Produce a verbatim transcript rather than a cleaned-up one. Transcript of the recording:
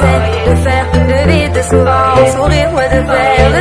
essaie de faire le vide de souvent sourire ou de faire